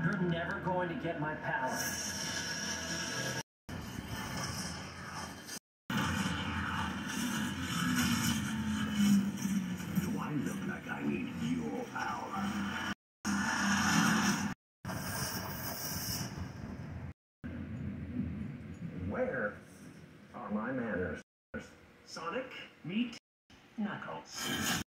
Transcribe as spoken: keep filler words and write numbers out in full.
You're never going to get my power. Do I look like I need your power? Where are my manners? Sonic, meet Knuckles.